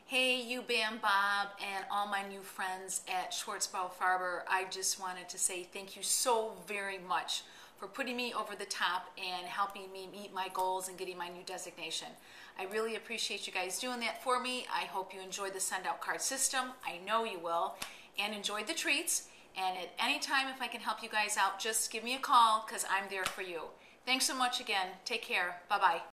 Hey, you Bam Bob and all my new friends at Swartzbaugh Farber. I just wanted to say thank you so very much for putting me over the top and helping me meet my goals and getting my new designation. I really appreciate you guys doing that for me. I hope you enjoy the send out card system. I know you will. And enjoy the treats. And at any time, if I can help you guys out, just give me a call because I'm there for you. Thanks so much again. Take care. Bye-bye.